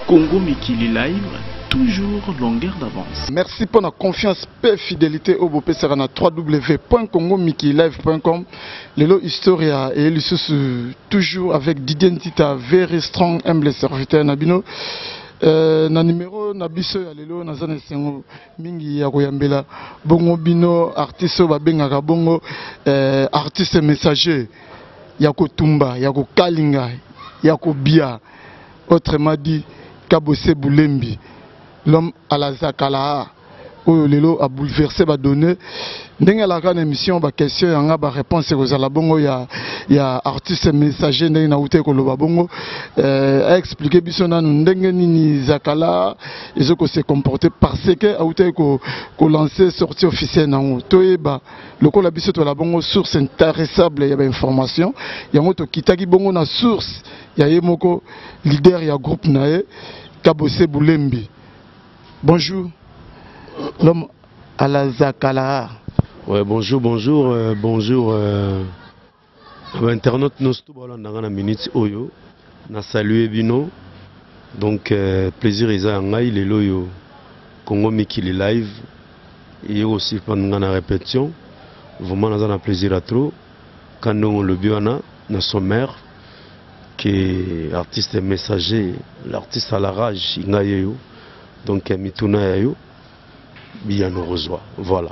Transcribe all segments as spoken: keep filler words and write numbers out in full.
Congo Mikili Live, toujours longueur d'avance. Merci pour la confiance et fidélité au Bopé Serana w w w point congo mikili live point com. Lelo Historia et Elissus toujours avec Didier Ntita, very strong, humble serviteur Nabino. Euh, na numéro na biso ya lelo na zana sengo mingi ya koyambela bongo bino artiste ba bengaka bongo euh, artiste messager ya kotumba ya kokalinga ya kobia, autrement dit Kabose Boulembi, l'homme à la Zakala, où Lelo a bouleversé, va donner. Dans la grande émission, ba question, il y a ba réponse aux alabongo, il y a il y a artiste messager, il y a outé koloba bongo, a expliqué bisona nous ndenge nini Zakala, ils ont se comporté parce que a outé ko ko lancé sortie officielle nango. Toyeba, le ko la biso to la bongo source intéressable, il y a information, il y a moto kitaki bongo na source. Il y a Yemoko, leader du groupe Nae, Kabose Boulembi. Bonjour, l'homme à la Zakala. Ouais, bonjour, bonjour, euh, bonjour. Euh, internaute nous sommes dans la minute Oyo, na salué Bino. Donc euh, plaisir isa ngai les loyo Congo Mikili Live et aussi pendant la répétition. Vraiment nous avons plaisir à trop. Quand nous le biona, na sommaire. Qui est artiste messager, l'artiste à la rage, donc Mituna Yayo, bien nous reçoit. Voilà.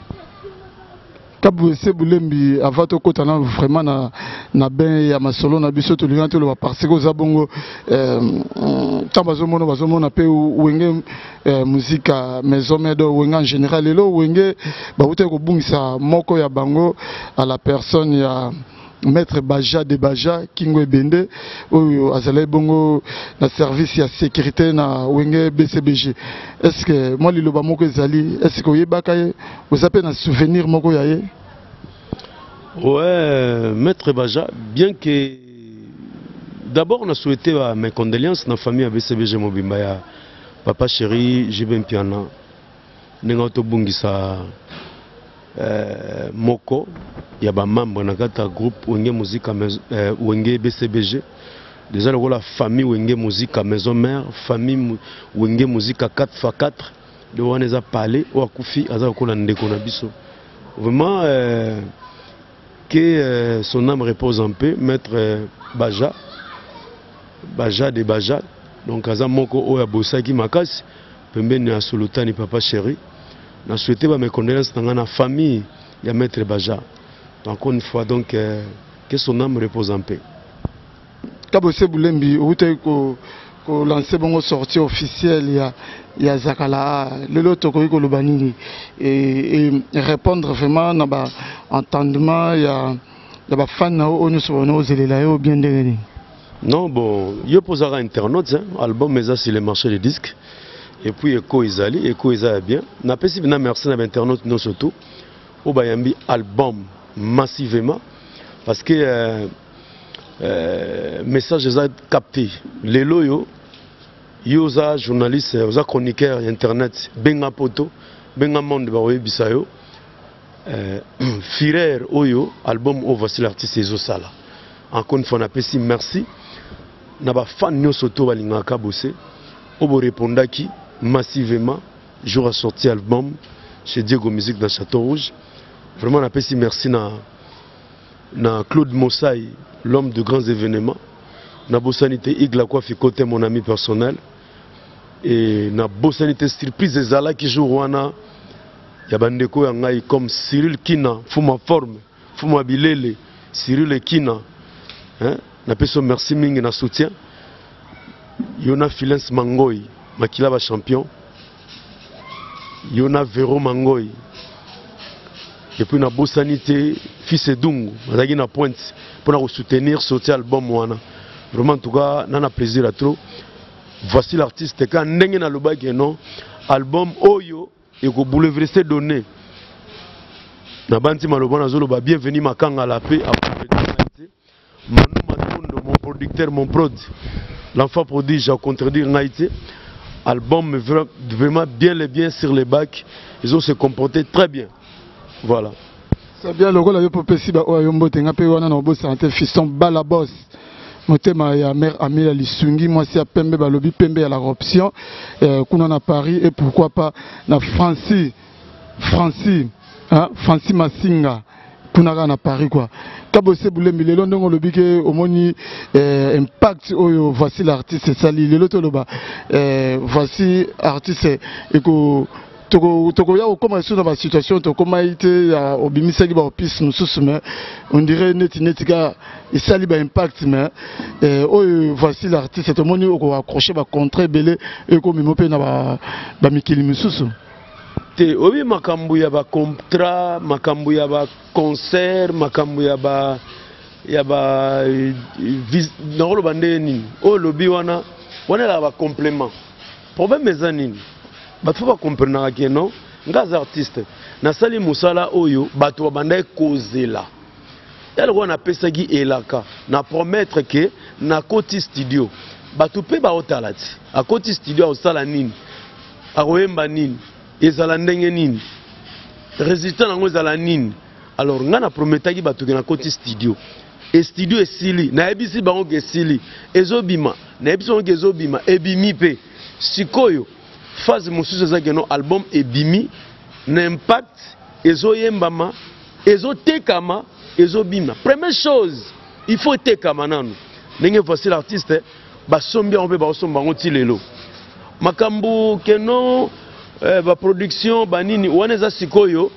Kabose Boulembi, avant de côté, vraiment na na ben ya masolo na biso to lianto lo parce que zabongo euh tabazo mono bazo mono pe wenge musique maison medo wenge en général lelo wenge ba uté ko bungisa moko ya bango à la personne ya Maître Baja de Baja, Kingo Bende, ou Azalé Bongo, na service de sécurité na Wenge B C B G. Est-ce que moi, le Loba Moko Zali, est-ce que vous avez vous avez un souvenir Moko Yaye? Ouais, Maître Baja, bien que d'abord on a souhaité mes condoléances dans la famille à B C B G Mobimbaya, papa chéri, Jibem Piana, Nengato Bungisa. Euh, Moko, il y a des membres dans le groupe Wenge Musique euh, Wenge B C B G. Déjà, la famille Wenge Musique à Maison Mère, famille Wenge Musique à quatre fois quatre. De on les a parlé, ou à Koufi, à Zakolandekonabiso. Vraiment, euh, que euh, son âme repose en paix, Maître euh, Baja, Baja de Baja. Donc, à Zamoko, ou à Bosaki Makas, Pembeni à Solotani, papa chéri. Je souhaite mes condoléances dans la famille de Maître Baja. Encore une fois, donc, euh, que son âme repose en paix. Kabose Boulembi, vous avez lancé une sortie officielle, il y a Zakala, le lot de Banini, et répondre vraiment à l'entendement, il y a des fans qui ont bien dégainé. Non, bon, il y a posé un internaute, album, mais ça c'est le marché des disques. Et puis Eko Izali, Eko Izali bien. N'a pas si bien merci à l'internaute non surtout. Au Bayambi album massivement parce que euh, euh, message est capté. Les loyaux, yosa journaliste, yosa chroniqueur internet, benga poto, benga monde baoye bisayo. Firer oyo album au voici l'artiste Ezosala. Encore une fois on a pas si merci. N'a pas fan non surtout balinga kabose. Obo répondaki massivement, jour à sorti album chez Diego Musique dans Château Rouge. Vraiment, on a fait merci à na Claude Mossay, l'homme de grands événements. Na Bossanité Igla Kwafi côté mon ami personnel. Et na Bossanité surprise des Zala qui joue Rwanda. Il y a Bandeko Yangai comme Cyril Kina, Fuma Forme, Fuma Bilele, Cyril Kina. Hein? Na personne merci Ming na soutien. Yona Filens Mangoy. Makila va champion. Yona Vero Mangoy. Et puis na Bossanité, fils Edungu, Mazagi na pointe pour nous soutenir sortir album wana. Vraiment en tout cas, on a plaisir à trop. Voici l'artiste quand ndenge na lobaki non album Oyo et ko bouleverser donné. Na banti malobana zolo ba bienvenue makanga la paix à Manu Matondo, mon producteur, mon prod. L'enfant prodige à contredire Naïté. Album vraiment bien les bien sur les bacs. Ils ont se comporté très bien. Voilà. C'est bien le rôle de Popé Siba Oyombo Tenga Pewana Nobo Santé Fiston Balabos. motema ya mère Amila Lisungi moi si à Pembe balobi Pembe à la option euh, kuna à Paris et pourquoi pas na Francis Francis hein Francis Masinga kuna na Paris quoi kabose boule milelo ndongo lobi ke omoni euh, impact oyo voici l'artiste sali lelo toloba euh, voici artiste eko toko toko ya okoma sur la situation to koma ite ya obimisa ki ba opis mususu mais on dirait neti neti ka isali ba impact mais euh oyo voici l'artiste to moni oko accrocher ba contrat belé eko mimope na ba ba mikili mususu te obi makambu ya ba contrat makambu ya ba concert makambu ya ba ya ba na lo bande nini o lobi wana wana la ba complément problème ezanini bato ba comprendre que non ngaza artiste na sali musala oyo bato banda kozela yalo wana pesa gi elaka na promettre que na koti studio bato pe ba otalati a koti studio au sala nini a roemba nini ezala ndenge nini résultat nango ezala nini alors nga na prometaki bato ke na koti studio et studio esili na ebisi bango ke esili ezobima na ebisi bango ke ezobima ebimi pe sikoyo phase mosusu ezaki no album ebimi na impact ezoyembama ezotekama ezobima première chose il faut tekama nanu ndenge voici l'artiste basombi yango mpe baosomba yango ti lelo makambo keno eh, baproduction banini wana eza sikoyo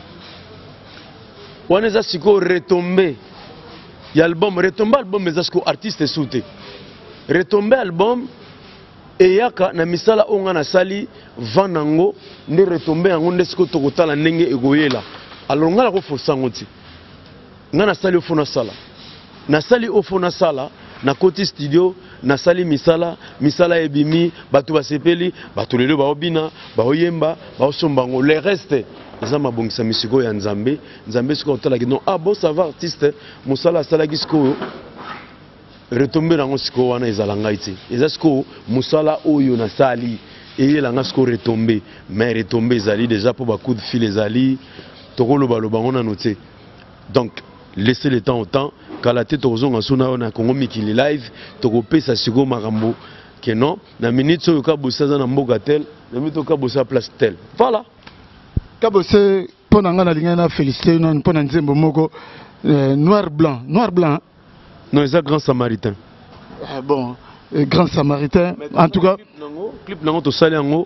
wana eza sikoyo retombe ya album retombe album eza sikoyo artiste esu te retombe album eyaka na misala onga na sali vanango nde retombe yango nde siko tokotala ndenge egoyela alors ngala ko forsango ti ngana sali ofona sala na sali ofona sala na koti studio na sali misala misala ebimi bato basepeli bato lelo baobina baoyemba baosombango le reste eza mabongisa misiko ya nzambe nzambe siko otala ki non ah bon ça va artiste musala sala ki siko retomber nango siko wana ezala ngai te eza siko musala oyo na sali eyela nga siko retomber mais retomber ezali déjà pour ba coup de fil ezali tokoloba loba ngona noté donc laissez le temps au temps kala te tozonga suna na Congo Mikili live tokopesa siko makambo que non na minute oyo ka bosaza na mboka tel na minute ka bosa place tel voilà kabose pona nga na linga na féliciter non pona nzembo moko euh, noir blanc noir blanc non c'est grand samaritain ah bon euh, grand samaritain en tout cas clip nango to sali yango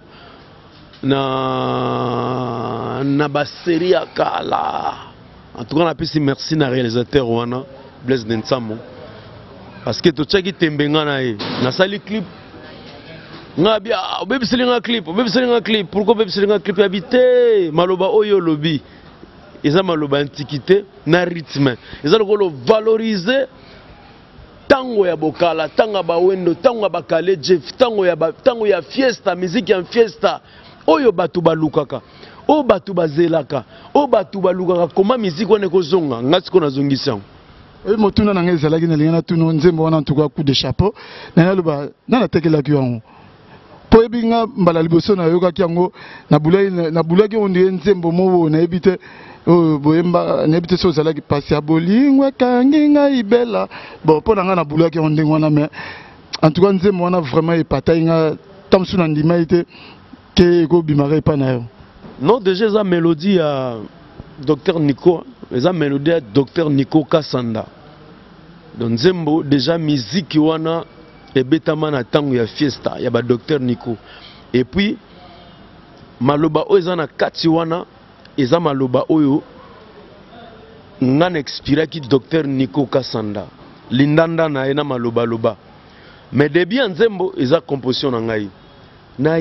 na na ba série akala en tout cas on appelle merci na réalisateur wana Blaise Nensamo parce que to tchaki tembenga na ye na sali clip nga bia obebiseli nga clip obebiseli nga clip pourquoi obebiseli nga clip habité maloba oyo lobi eza maloba antiquité na rythme eza lokolo valoriser tango ya bokala tanga ba wendo tango ba kale jeff tango ya ba, tango ya fiesta musique ya fiesta oyo batu balukaka o batu bazelaka o batu balukaka koma musique wana kozonga ngati ko nazongisa e motuna na ngeza laki na lingana tuno nzembo wana ntuka coup de chapeau na loba na na tekela ki yango po ebinga mbala liboso na yoka ki yango na bulai na bulaki on die nzembo mo na ebite o boyemba na ebite so zalaki pasi ya bolingwe kangi nga ibela bon po na nga na bulaki on ndenge wana mais en tout cas nzembo wana vraiment epatai nga tamsu na ndima ite ke ko bimare pa na yo non déjà eza mélodie ya docteur Nico eza mélodie ya docteur Nico Kasanda donc nzembo déjà musique wana ebetama na tango ya fiesta ya ba docteur Nico et puis maloba oyo eza na kati wana eza maloba oyo nga na expiraki docteur Nico Kasanda lindanda na ye na maloba loba mais début ya nzembo eza composition na ngai na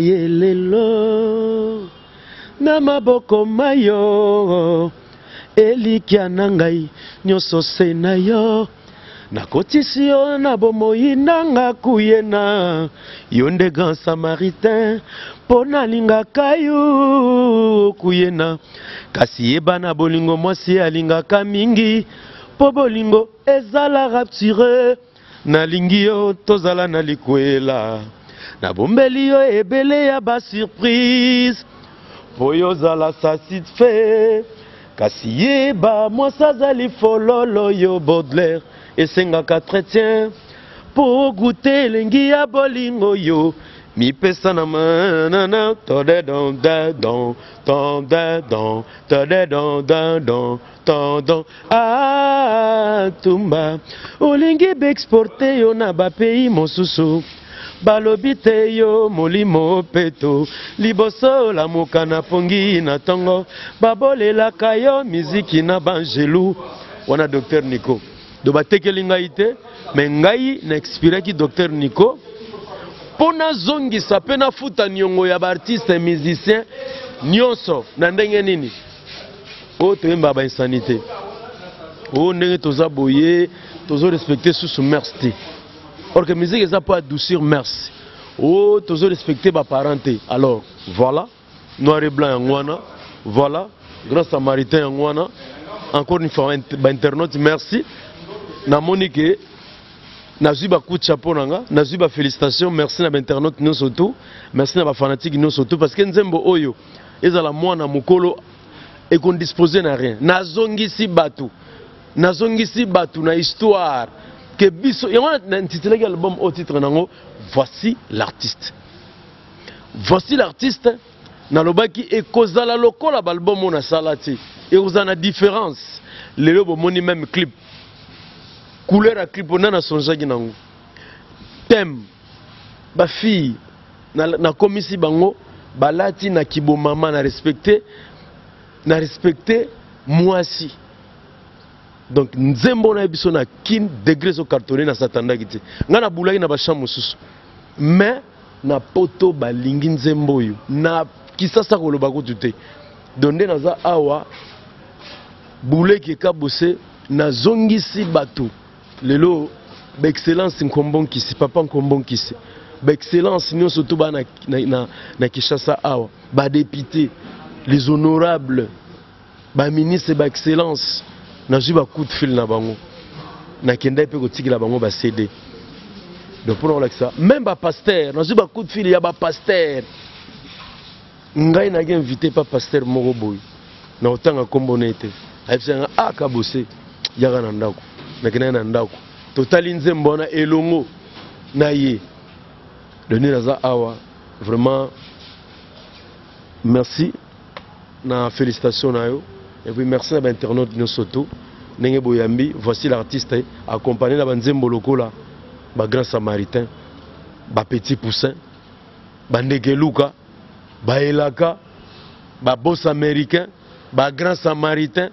yelelo na maboko mayo elikia na ngai nyonso se na yo nakotisi yo na bomoi nanga kuyena yo nde grand samaritain mpo nalingaka yo kuyena kasi yeba na bolingo mwasi alingaka mingi mpo bolingo ezala rapture nalingi yo tozala na likwela nabombeli yo ebele ya basurprise po yo zala satisfait kasi yeba mwasi azali fololo yo Baudelaire esengaka chrétien po goûter lengi ya bolingo yo mi pesa na manana tode don da don ton da don tode don da don ton don ah tumba olingi be exporter yo na ba pays mosusu balobi te yo molimo peto liboso la mokana pongi na tongo babolelaka yo miziki na banjelu wana docteur Nico do batekeli ngai te me ngai na expiraki docteur Nico pona zongisa pe na futa nyongo ya baartiste musicien nyonso na ndenge nini o toyemba ba insanité o ndenge toza boye tozo respecter sous merci or que musique eza pas adoucir merci o tozo respecter ba parenté alors voilà noir et blanc yangwana voilà grand samaritain yangwana encore une fois ba internaute merci na monique nazui ba coup de chapeau nanga nazui ba félicitations merci na ba internaute nous surtout merci na ba fanatique nous surtout parce que nzembo oyo ezala mwana mukolo et qu'on dispose na rien nazongisi batu nazongisi batu na histoire que biso et on a intitulé l'album au titre nango voici l'artiste voici l'artiste na lobaki e kozala lokola album on a salati et vous en a différence le lobo moni même clip couleur à clip on a sonjaki nango thème ba fille na na komisi bango balati na kibo mama na respecter na respecter moi si donc nzembo na biso na kin degré so cartonné na satanda kiti ngana bulaki na ba chambre susu mais na poto balingi nzembo yo na kisasa koloba ko tuté donné naza awa buleki ka bosse na zongisi bato lelo ba excellence nkombon kisi papa nkombon kisi ba excellence nyo surtout ba na na na Kinshasa awa ba député les honorables ba ministre ba excellence na ju ba coup de fil na bango na kenda pe ko tikila bango ba C D donc pour la ça même ba pasteur na ju ba coup de fil ya ba pasteur ngai na gen invité pas pasteur moko boy na otanga kombonete ayebisanga aka bosse yaka na ndako na kena na ndako totali nzembo na elongo na ye donner naza awa vraiment merci na félicitations na yo et puis merci à l'internaute Nyosoto Nenge Boyambi voici l'artiste accompagné na banzembo lokola ba grand samaritain ba petit poussin ba ndegeluka ba elaka ba boss américain ba grand samaritain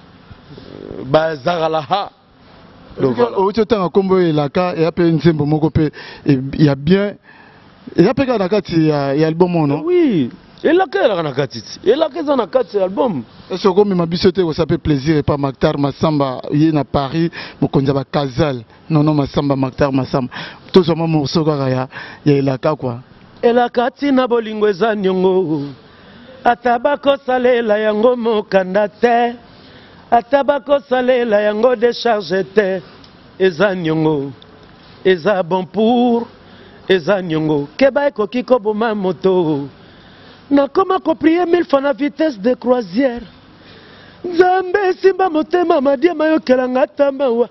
ba zaralaha donc au temps kombo elaka et après nzembo moko pe il y a bien et après quand nakati ya album non oui elaka elaka nakati elaka za nakati album est-ce que comme ma bisote ko s'appelle plaisir et pas Maktar Masamba yi na Paris mokonza ba Kazal non non Masamba Maktar Masamba tout ça mo soka ya ya elaka quoi elaka tina bolingo eza nyongo atabako salela yango mokanda te atabako salela yango décharge te eza nyongo eza bon pour eza nyongo keba ekoki koboma moto nakoma koprier mille fois na vitesse de croisière nzambe simba motema madiema yokela ngata mawa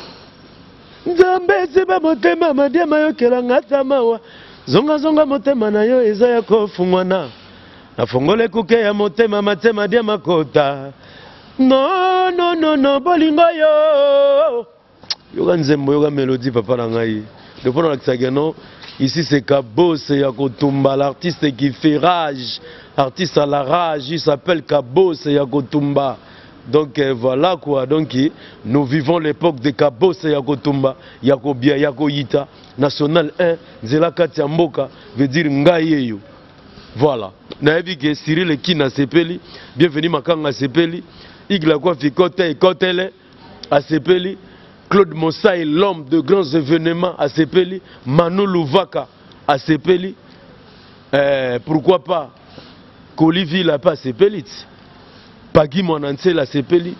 nzambe simba motema madiema yokela ngata mawa zonga zonga motema na yo eza ya kofungwana na fongole kuke ya motema matema dia makota no no no no bolingo yo yoga nzembo yoga mélodie papa na ngai de pendant la non ici c'est Kabo c'est Yakotumba l'artiste qui fait rage artiste à la rage il s'appelle Kabo c'est Yakotumba donc euh, voilà quoi donc nous vivons l'époque de Kabo c'est Yakotumba Yakobia Yakoyita national un Nzela Katia Mboka veut dire Ngayeyo voilà naebi que Cyril Kina Sepeli bienvenue Makanga Sepeli Igla kwa Fikote Kotele à Sepeli Claude Mossay, l'homme de grands événements à Sepeli, Manu Louvaka à Sepeli, euh, pourquoi pas Kolivi la pas à Sepeli, Pagui Monanse à Sepeli,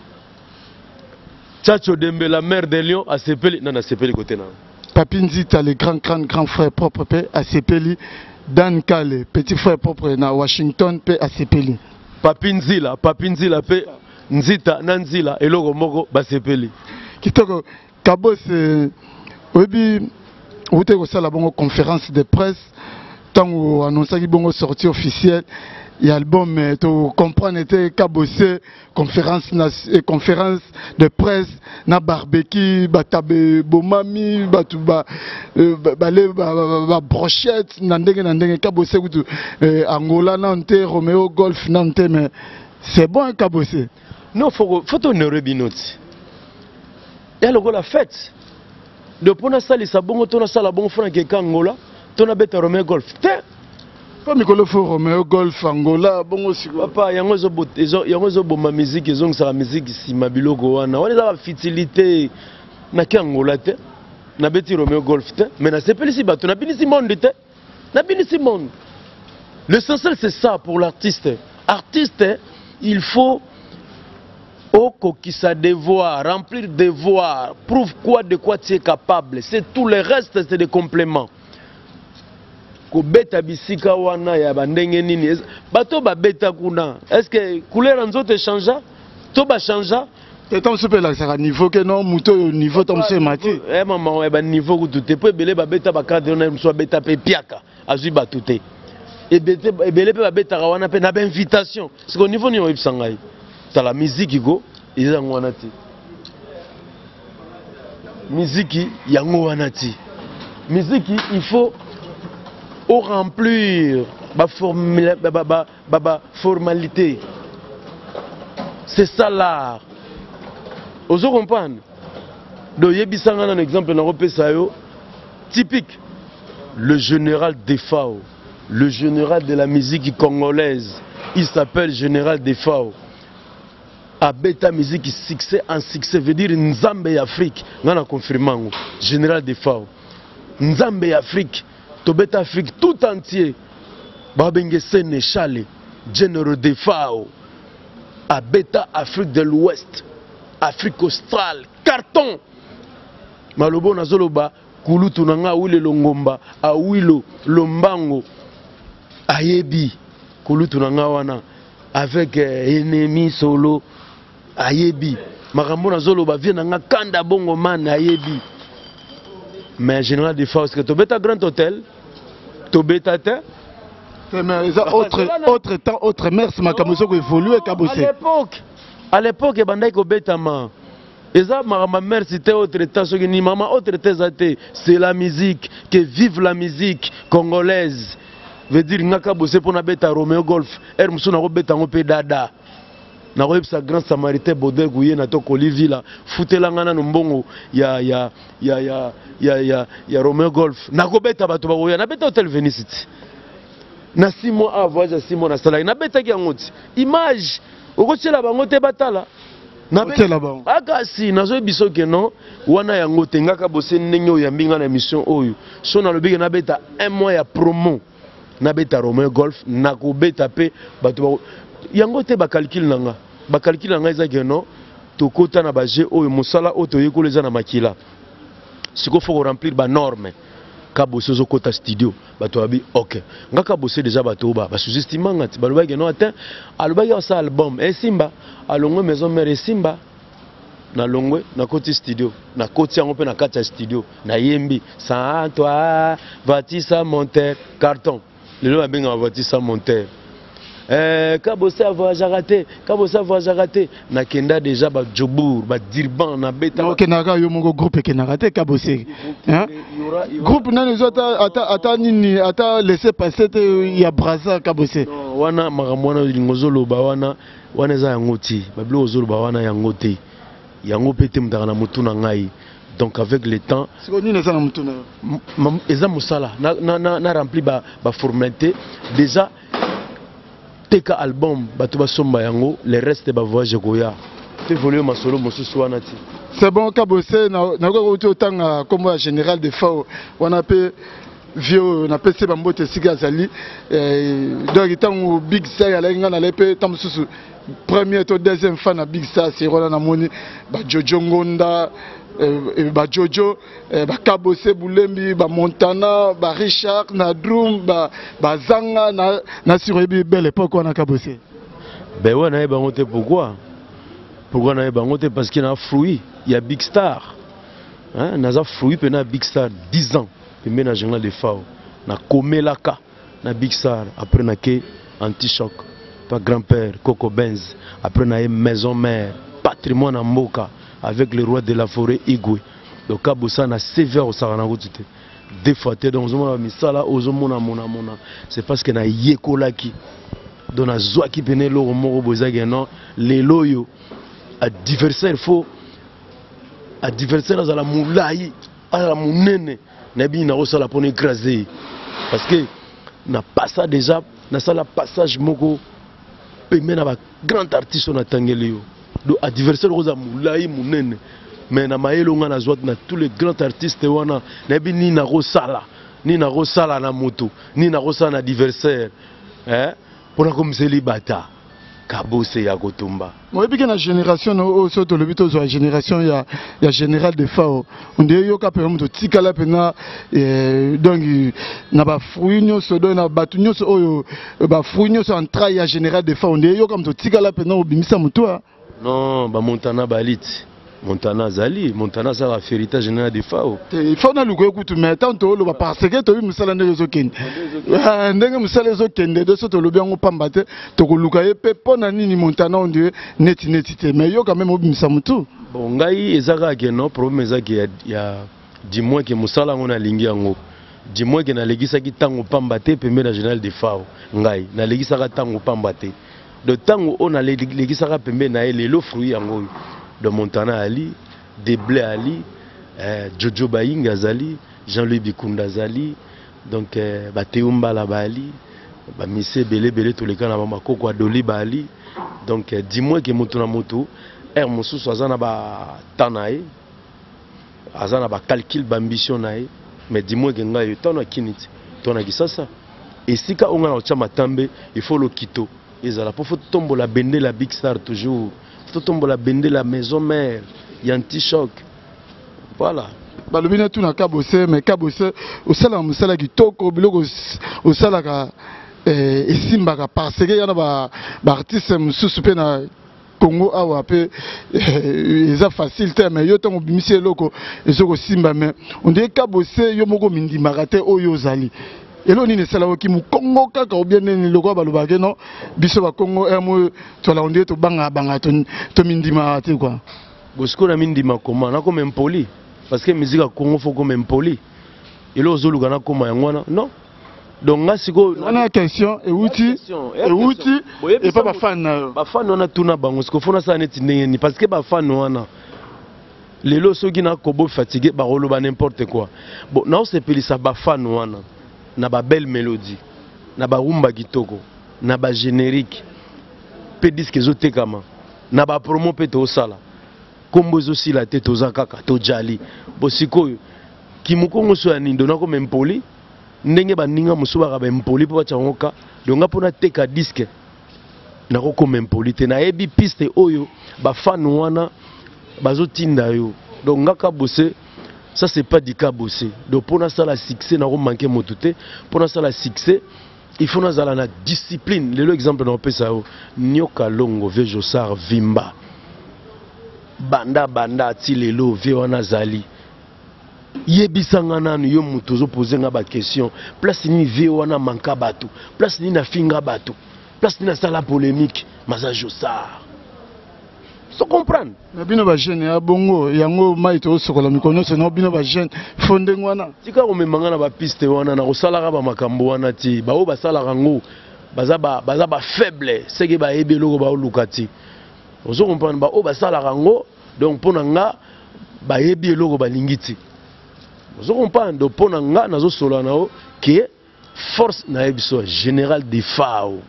Tchacho Dembe la mère de Lyon à Sepeli, non à Sepeli côté là. Papinzi t'as le grand grand grand frère propre à Sepeli, Dan Kale petit frère propre na Washington à Sepeli. Papinzi la, Papinzi la paix, Nzita Nanzila et Logo Mogo à Sepeli. Kitoko Kabo c'est obi vous avez aussi la bonne conférence de presse tant qu'on annonce qu'il y a une sortie officielle. Il y a l'album, mais tu comprends, était Kabosé, conférence, conférence de presse, na barbecue, batabe, bomami, batouba, balé, brochette, nandenge, nandenge, Kabosé, Angola, Nantes, Roméo, Golf, Nantes, mais c'est bon, Kabosé. Non, il faut honorer Binoti. Il y a le la fête. Depuis que tu as bon, tu as la bonne frère qui est Angola, tu as bête Roméo Golf. Comme il faut Roméo Golf Angola, bon aussi. Papa, il y a une bonne musique, il y a une musique si mabilo goana. On a la fertilité. Na ki Angola te, na beti Roméo Golf te, mais na sepeli si bato, na bini si monde te, na bini si monde. L'essentiel c'est ça pour l'artiste. Artiste, il faut oko qui sa devoir, remplir devoir, prouve quoi de quoi tu es capable. C'est tout le reste, c'est des compléments. Ko beta bisika wana ya bandenge nini bato ba beta kuna est-ce que couleur nzoto changea to ba changea et tant super là ça niveau que non muto niveau tom se mati eh maman eh ba niveau ku tout pe belé ba beta ba cadre na so beta pe piaka azui ba tout et beta e belé pe ba beta wana pe na ba invitation parce qu'au niveau ni oibsangai ta la musique go izango wana ti musique yango wana ti musique il faut au remplir la formalité. C'est ça l'art. Vous comprenez? Donc, il y a un exemple typique. Le général Defao, le général de la musique congolaise, il s'appelle général Defao. A bêta musique succès en succès veut dire Nzambe Afrique. On a confirmé. Général Defao. Nzambe Afrique. Tobet Afrique tout entier. Babenge Sénéchal, Généraux de Fao, à Beta Afrique de l'Ouest, Afrique australe, carton. Malobo Nazoloba, Kulutu Nanga Wile Longomba, Awilo, Lombango, Ayebi, Kulutu Nanga Wana, avec euh, ennemi solo, Ayebi. Marambo Nazoloba vient Nanga Kanda Bongo Man, Ayebi. Mais général de Fao, est-ce que Tobeta Grand Hôtel? Tobeta te mais autre autre temps autre mère c'est ma camoso qui évolue à l'époque à l'époque bandai ko betama eza ma mère c'était autre temps ce ni maman autre temps c'est la musique que vive la musique congolaise veut dire ngaka bosé pour na beta Roméo Golf er musuna ko beta ngo pe dada na ko sa grand samaritain bodel guye na to Olivier la futela ngana no mbongo ya ya ya ya ya ya ya Roméo Golf na ko beta bato ba na beta Hôtel Vénicité na six mois avant ya six mois na sala na beta ki ngoti image okotela bango te batala na beta bango aka si nazo biso ke non wana ya ngote ngaka bosé ndenge oyo mbinga na émission oyo so na lobike na beta un mois ya promo na beta Roméo Golf na ko beta pe bato yango te ba calcul nanga ba calcul nanga ezaki non to kota na ba jeu oyo musala oto yekoleza na makila siko faut remplir ba norme ka bosse zo kota studio bato abi OK ngaka bosse déjà bato ba ba sous-estimant ngati ba lobaki non atteint alobaki sa album e simba alongwe maison mère simba na longwe na koti studio na koti yango pe na kati studio na yembi sans toi va-t-il ça monter carton le lo benga va-t-il ça monter Eh, Kabosé a voyagé raté, Kabosé a voyagé raté. Na kenda déjà ba Djobour, ba Dirban, na beta. Non, Kenara yo mongo groupe Kenara raté Kabosé. Hein? Groupe na les autres ata ata nini ata laisser passer il y a Braza Kabosé. Non, wana maramwana lingozolo ba wana wana za yangoti, ba blo ozolo ba wana yangote. Yango pete mutaka na mutu na ngai. Donc avec le temps, c'est quoi ni ça na mutu na. Eza musala na na na rempli ba ba formalité déjà. Teka album batuba somba yango le reste ba voyage goya te volume masolo mosusu wana ti c'est bon Kabosé na na ko tanga comme général de Fao wana pe vieux na pese ba mbote siga zali euh donc tango big sa ya lenga na lepe tam susu premier to deuxième fan na big sa c'est rona na moni ba Jojo Ngonda euh ba Jojo ba Kabosé Boulembi ba Montana ba Richard na Drum ba ba Zanga na na sirebi belle époque on a Kabosé ben ouais na ba ngote pourquoi pourquoi na ba ngote parce qu'il y a fruit il y a Big Star hein na za fruit pe na Big Star dix ans pembe na général de Fao na komelaka na Big Star après na ke anti-choc pas grand-père Coco Benz après na maison mère patrimoine en mboka avec le roi de la forêt Igwe donc kabosa na sévère au sarana route des fois dans un misala ozomona mona mona c'est parce que na yekolaki donc na zwaki pene lo moko bozaki non les loyo adversaire faut adversaire à la moulayi à la mounene nabi na osala pour écraser parce que na pas ça déjà na ça la passage moko pembe na ba grand artiste na tangelio do adversaire roza moulayi mounene mais na mayelo nga na zwat na tous les grands artistes wana nabi ni na rosala ni na rosala na moto ni na rosala na adversaire hein pour na comme célibata kabose ya kotumba moi bien la génération no so to le bito zo génération ya ya général de Fao on dit yo ka pe moto tikala pena eh donc na ba fruinyo so do na batunyo so oyo ba fruinyo so entra ya général de Fao on dit yo ka moto tikala pena obimisa moto non ba Montana balit Montana Zali, Montana ça va faire état général de Fao. Il faut na luko écoute mais tant to lo parce que to musala ndenge zo kende. Ndenge musala zo kende de so to lo biango pambate to ko luka ye pe pona nini Montana on dit net net mais yo quand même obimisa mutu. Bon ngai ezaka ke non problème ezaki ya ya dis-moi que musala ngona lingi yango. Dis-moi que na legisa ki tango pambate pembe na général de Fao. Ngai na legisa ka tango pambate. De tango on a legisa ka pembe na ele lo fruit yango. De Montana Ali, Deblé Ali, euh, Jojo Bayinga Zali, Jean-Louis Bikunda Zali, donc euh, Bateumba la Bali, bah Missé Belé Belé tous les cas na Koko Adoli Bali, donc euh, dis-moi que moto na moto, er mosu azana ba tanae, azana ba calcul ba ambition nae, mais dis-moi que nga yotana kiniti, tona kisasa, et si ka onga na chama tambe, il faut le kito, ezala pour faut tomber la bende la Big Star toujours. Tout tombe la bende la maison mère, il y a un petit choc. Voilà. Balobina tout na kabose mais kabose au sala musala ki toko biloko au sala ka eh esimba ka parce que yana ba ba artiste mususu pe na Congo awa pe eza facile te mais yo tango bimisi loko ezoko simba mais on dit kabose yo moko mindi makate oyo zali. Elo ni nesala ki mu Congo kaka ou bien ni loko balobake non biso ba Congo emo to la onde to banga banga to to mindima te quoi bosko na mindima comment na comme impoli parce que musique à Congo faut comme impoli elo zoluka na koma yangwana non donc nga siko on a question et outil et outil et pas ba fan ba fan on a tuna bango siko fona ça net ni parce que ba fan wana lelo soki na kobo fatigué ba rolo ba n'importe quoi bon na on se pelisa ba fan wana na ba belle mélodie na ba rumba kitoko na ba générique pe disque zotekama na ba promo pe to sala kombo zo sila te to zakaka to jali bosiko kimukongo so ya nindo na ko mempoli ndenge ba ninga musuba ka ba mpoli po changoka donga pona teka disque na ko mempoli te na ebi piste oyo ba fan wana bazotinda yo donc ngaka bosse. Ça c'est pas du cas bossé. Donc pour ça la succès n'a pas manqué mototé. Pour ça la succès, il faut nous aller la discipline. Le exemple dans le ça Nyoka Longo Vejosar Vimba. Banda banda ti lelo vewana zali. Yebisanga nanu yo mutozo poser nga ba question. Place ni vewana manka bato. Place ni na finga bato. Place ni na sala polémique. Maza Josar. So comprendre na bino ba jeune ya bongo yango mai to sokola mikono se no bino ba jeune fonde ngwana tika o memanga na ba piste wana na osala ka ba makambo wana ti ba o ba sala rango baza ba baza ba faible seke ba ebelo ba olukati ozo comprendre ba o ba sala rango donc pona nga ba yebi eloko ba lingiti ozo comprendre donc pona nga nazo sola na o que force na ebiso général de Fao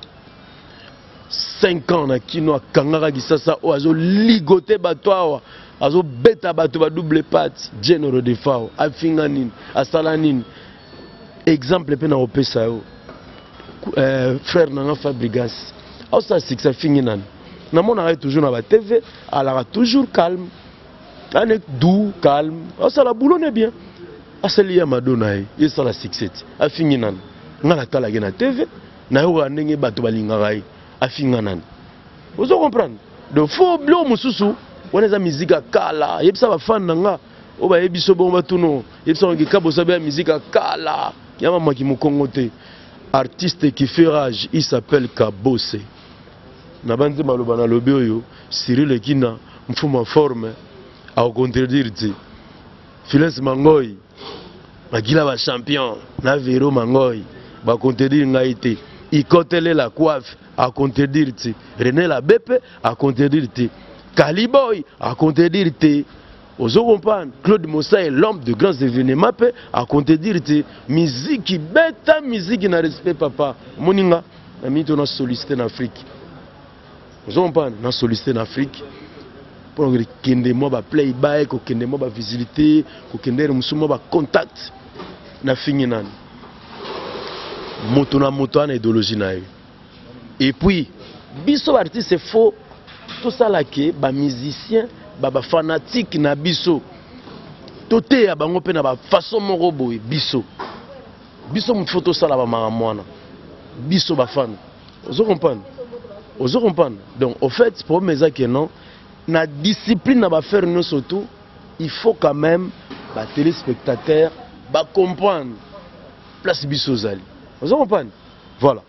cinq ans na kino akangaka kisasa o azo ligote bato awa azo beta bato ba double patte général de Fao afinga nini asala nini exemple pe na opesa yo euh, frère nanga Fabrigas au ça c'est que ça finit nan na mon arrête toujours na ba T V alors toujours calme ane doux calme au ça la boulot est bien asali ya madonna et ça la succès afingi nan ngala tala na T V na yo ndenge bato balingaka yi afinga nan vous comprendre donc faut bleu mususu on est musique kala yebisa ba fan nanga o ba yebiso bomba tuno yebiso ngi kabosa ba musique kala yama maki mukongote artiste qui fait rage il s'appelle Kabose na banzi maloba na lobi oyo Cyril Kina mfuma forme a contredire ti Philens Mangoy Magila ba champion na Vero Mangoy ba contredire ngaite ikotele la coiffe a contredire ti René la Bepe a contredire ti Caliboy a contredire ti ozo comprendre Claude Mossa est l'homme de grands événements a contredire ti musique beta musique na respect papa moninga na mito na sollicité en Afrique ozo comprendre na sollicité en Afrique pour kende mo ba playback ko kende mo ba visibilité ko kende musumo ba contact na fini nani moto na moto na idéologie na yo et puis biso artiste c'est faux tout ça là que ba musicien ba ba fanatique na biso toté ya bango pe na ba façon moko boye biso biso mu photo ça là ba maramwana biso ba fan ozo comprendre ozo comprendre donc au fait pour mes que non na discipline na ba faire nous surtout il faut quand même ba téléspectateurs ba comprendre place biso zali ozo comprendre voilà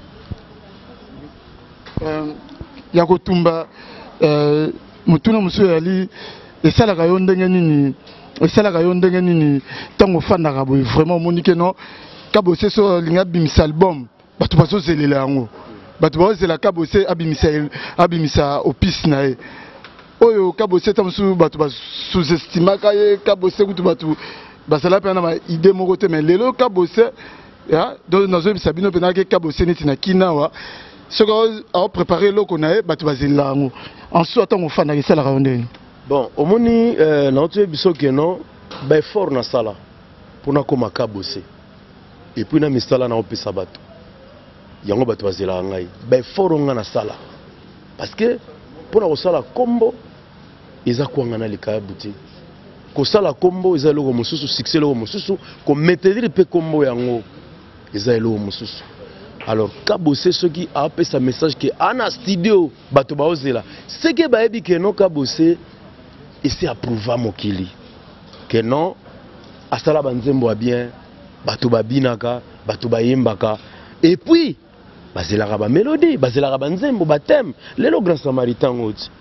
euh yako tumba euh mutuna muso yali esalaka yo ndenge nini esalaka yo ndenge nini tango fandaka boye vraiment monique non Kabose so linga bimisa album batu bazo zelela yango batu bazo zela Kabose abimisa abimisa opis na e oyo Kabose tamsu batu ba sous-estimaka ye Kabose kutu batu basala pe na ma idée moko te mais lelo Kabose ya donc nazo bisa bino pe na ke Kabose neti na kinawa ce qu'on a préparé l'eau qu'on a battu bazila en soit on fan na sala raonde bon omoni euh na otu biso ke non ba fort na sala pour na koma Kabose et puis na misala na opesa bato yango bato bazela ngai ba fort nga na sala parce que pour na sala combo eza kwanga na lika buti ko sala combo eza loko mususu succès loko mususu ko mettre pe combo yango eza loko mususu. Alors, Kabose, ce qui a appelé sa message que Anna Studio, Bato Baozela, ce qui a dit que non, Kabose, et c'est approuvé Mokili. Que non, Asala Banzembo a bien, Bato Babinaka, Bato Bayembaka, et puis, Bazela Raba Mélodie, Bazela Raba Nzembo, Batem, les lots Grand Samaritain,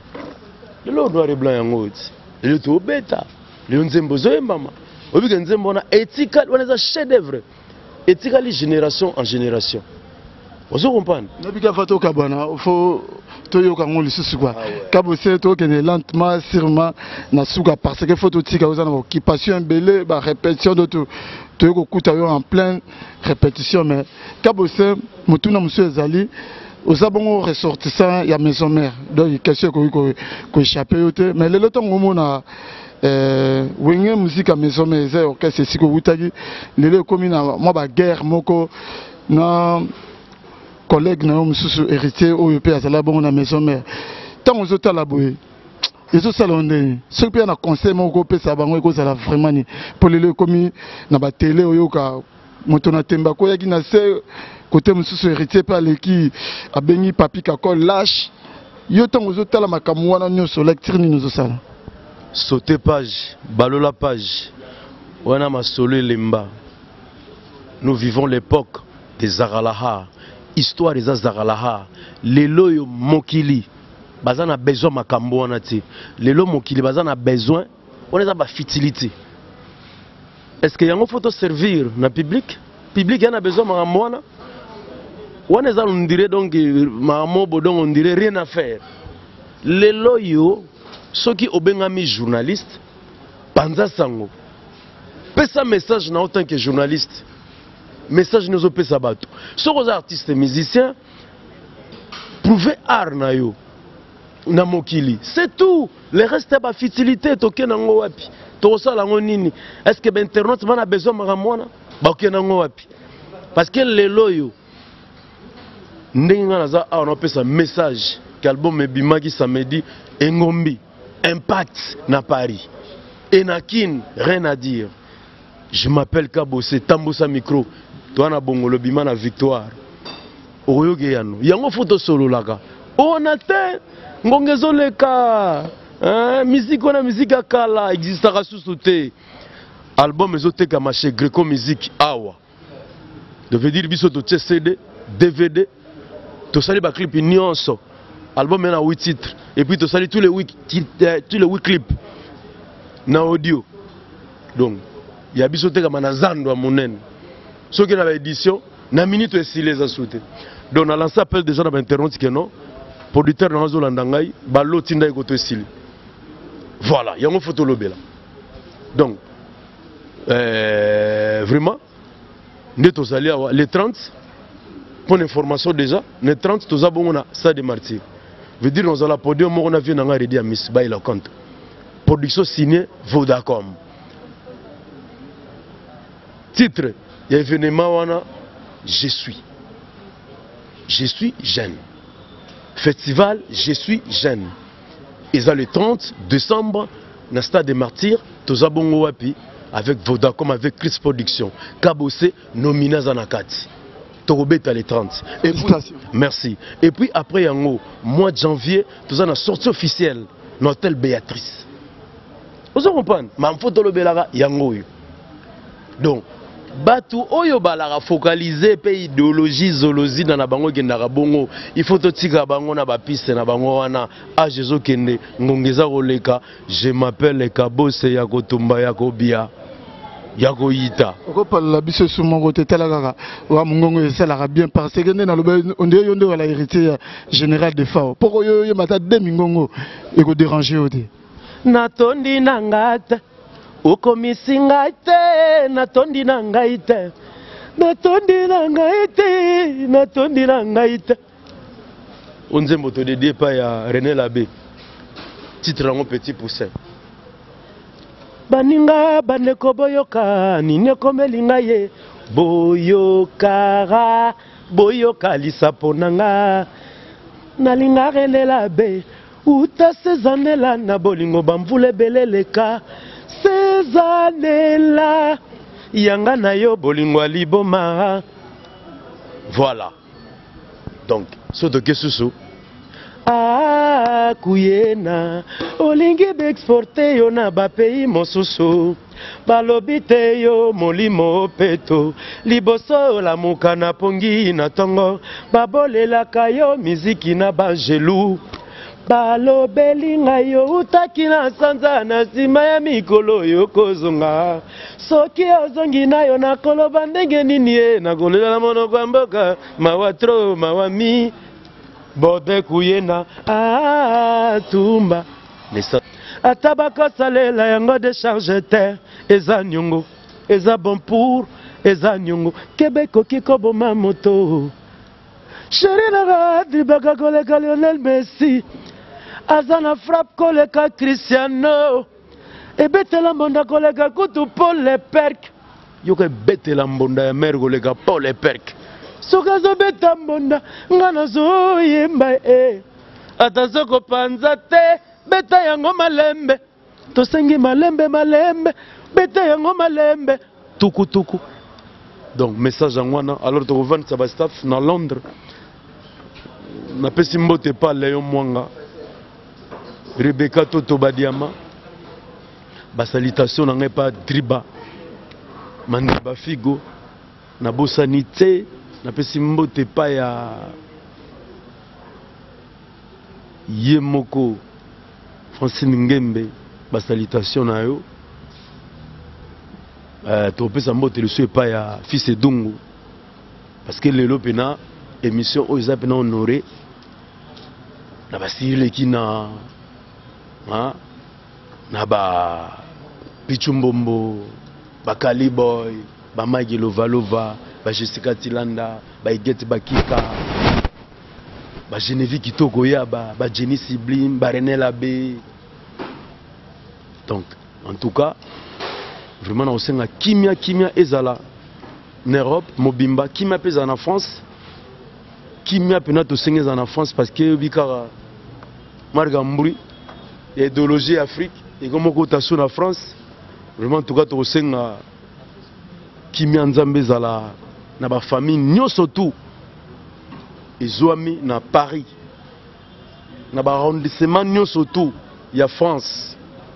les lots Noir et Blanc, les lots Tobeta, les lots Nzembo Zoembama, au vu que Nzembo a éthique, on est un chef-d'œuvre, éthique génération en génération. Vous comprenez? Nabika fato kabana, faut toyo kango lisusu kwa. Kabose to kene lentement sûrement na suka parce que faut tika ozana occupation belé ba répétition d'auto toyo ko kuta yo en pleine répétition mais Kabose mutuna monsieur ezali ozabongo ressortissant ya maison mère. Donc question ko ko ko échapper yote mais le temps ngomona euh wenge musique à maison mère c'est orchestre siko utagi lelo komi na moi ba guerre moko na collègue na mususu héritier oyo pe azala bongo na maison mère tant aux autres la boye ezo salonde ce pe na conseil moko pe sa bango ko sala vraiment ni pour le komi na ba télé oyo ka moto na temba ko yaki na se côté mususu héritier pa leki abengi papi kakol lâche yo tant aux autres la makamu wana nyoso lecture ni nous sala sauter page balola page wana masolo lemba nous vivons l'époque des Aralaha. Histoire des Azaralaha, les loyo mokili, bazan a besoin makambo anati, les loyo mokili bazan a besoin, on est à ba futilité. Est-ce qu'il y a une photo servir dans le public? Le public a besoin de makambo on est à on dirait donc makambo donc on dirait rien à faire. Les loyo, ceux qui obengami journaliste, panza sango, pesa message na autant que journaliste. Message nous opé sabato. Ce aux artistes et musiciens prouver art na yo na mokili. C'est tout. Le reste est pas futilité toke nango wapi. To sala ngonini. Est-ce que l'internet va na besoin maramwana? Ba oke nango wapi. Parce que les loyo ndinga naza on opé sa message qu'album ebimaki samedi engombi impact na Paris. Enakin rien à dire. Je m'appelle Kabose Tambosa micro. Toi na bongolo bima na victoire. Oyoge yano. Yango photo solo laka. On a te ngongezo leka. hein musique on a musique à kala existera sous sauté album ezote ka marché Greco musique awa de veut dire biso to C D D V D to sali ba clip nyonso album na huit titres et puis to sali tous les huit tous les huit clips na audio donc il y a biso te ka manazando monene ce qui na ba édition na minute et les a sauté donc on a lancé appel déjà dans internet que non producteur dans Zolanda ngai ba lotinda eko to esili voilà il y a une photo lobela donc euh, vraiment nous tous allés les trente pour information déjà les trente tous avons on a ça de martyr veut dire nous allons la podium on a vu nanga ready à Miss Bay la compte production signée Vodacom titre il y a événement wana je suis je suis jeune festival je suis jeune et ça le trente décembre na stade des martyrs tous abongo wapi avec Vodacom avec Chris Production Kabose nominé Zanakati Torobeta les trente et puis, merci et puis après yango mois de janvier tous en a sortie officielle l'hôtel Béatrice vous comprenez ma photo le belara yango donc batu oyo balara focaliser pe idéologie zoologie dans la bango kendaka bongo il faut to tika bango na ba piste na bango wana a jezo kende ngongeza roleka je m'appelle Kabose ya kotumba ya kobia ya koyita okopala biso sumo ko tetala kaka wa mungongo esala bien parce que na lobe on dit yonde wala héritier général de Fao poko yo yo mata de mingongo e ko déranger odi natondi nangata ukomisi ngai te natondi na ngai te natondi na ngai te natondi na ngai te onzembo to dédié pa ya René Labé titre en petit poussin baninga bandeko boyoka nini ekomeli ngai ye boyokara boyoka lisapo na nga nalinga René Labé uta sezanela na bolingo bamvula ebele leka sezanela yanga na yo bolingo liboma voilà donc soto kesusu ah kuyena olingi d'exporter yo na ba pays mosusu balobi te yo molimo peto liboso la mukana pongi na tongo babolelaka yo miziki na bangelou balobeli ngai yo utaki na sanza na nsima ya mikolo yo kozonga soki ozongi na yo nakoloba ndenge nini ye nakolela na monoko ya mboka mawa tro mawa mi bode kuyena atumba ata bakosalela yango decharge te eza nyongo eza bon pour eza nyongo kebe koki koboma moto sheri nanga dibaka koleka Lionel Messi azana frappe koleka Cristiano ebetela mbonda koleka kutu Paul Leperc yoko ebetela mbonda ya mer koleka Paul Leperc soki azobeta mbonda nga nazoyemba e ata soko panza te beta yango malembe tosengi malembe malembe beta yango malembe tukutuku donc message en wana alors tokovandisa ba staff na Londres napesi mbote pa Léon Mwanga Rebecca Toto Badiama ba salutation na ngai pa Driba Mandiba Figo na bosanité napesi mbote pa ya Yemoko Francine Ngembe ba salutation na yo euh topesa mbote le souhait pa ya fils Edungu parce que lelo pena émission oza pena honoré na basile kina ha na ba Pichumbombo ba Kaliboy ba Magi Lovalova ba Jessica Tilanda ba Igeti Bakika ba Geneviève Kitoko Yaba ba Jenny Siblim ba René Labé donc en tout cas vraiment na osenga kimia kimia ezala en Europe mobimba kimia pesa na France kimia pena to sengeza na France parce que bikara marga mburi idéologie Afrique et comme cotation na France vraiment en tout cas to senga kimia nzambe ezala na ba famille nyonso tout ezwami na Paris na ba arrondissement nyonso tout il y a France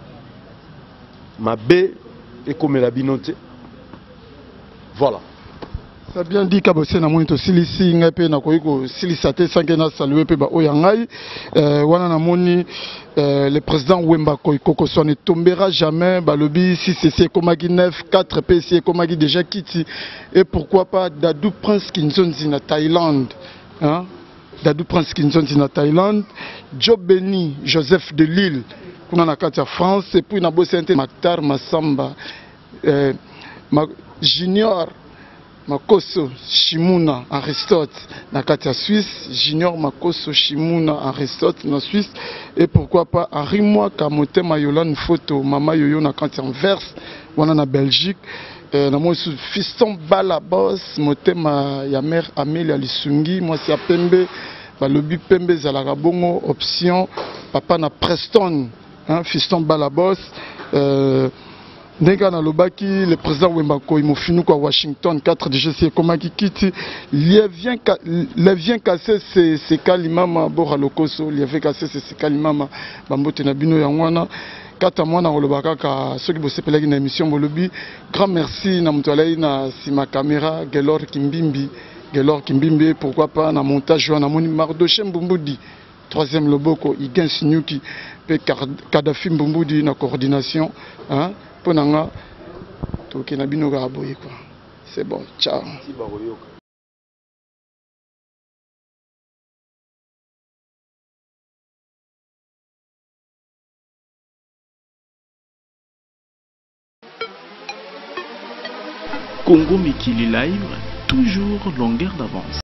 ma B et comme la binote voilà. Ça bien dit Kabosé na moni to silisi ngape na koyiko silisate sanke na saluer pe ba oyangai euh wana na moni euh, le président Wemba Koiko ko ne tombera jamais ba lobi si c'est komagi neuf quatre P C komagi déjà kiti et pourquoi pas Dadou Prince Kinzonzi na Thaïlande hein Dadou Prince Kinzonzi na Thaïlande Job Beni Joseph de Lille kuna na kati ya France et puis na bosente Maktar Masamba euh, ma, Junior Makoso Shimuna Aristote na Katia Suisse, Junior Makoso Shimuna Aristote na Suisse et pourquoi pas Henri Mwaka Motema Yolande Photo Mama Yoyo na Katia Anvers wana na Belgique euh, na moi fiston Balabos Motema ya mère Amélia Lisungi moi c'est Pembe balobi Pembe zalaka bongo option papa na Preston hein, fiston Balabos euh, Nega na lobaki le président Wemba Koiko finu kwa Washington quatre D G C komaki kiti les vient les vient casser c'est c'est kalimama bora lokoso les vient casser c'est kalimama bambote na bino yangwana kata mwana lobaka ka ceux qui bossent pelagi na émission bolobi grand merci na mutolai na sima caméra Gelor Kimbimbi Gelor Kimbimbi pourquoi pas na montage na moni Mardoche Mbumbudi troisième loboko Igen Sinyuki pe Kadhafi Mbumbudi na coordination hein Ponanga, toke na bino ga boye quoi. C'est bon, ciao. Congo Mikili Live, toujours longueur d'avance.